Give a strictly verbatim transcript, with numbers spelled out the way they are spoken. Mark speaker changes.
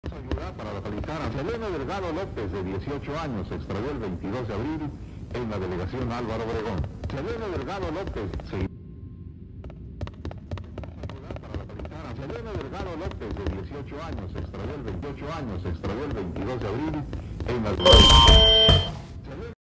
Speaker 1: Ayuda para localizar a Selene Delgado López, de dieciocho años, se extravió el veintidós de abril en la delegación Álvaro Obregón. Selene Delgado López se... Ayuda para localizar a Selene Delgado López, de dieciocho años, se extravió el veintiocho años, se extravió el veintidós de abril en la...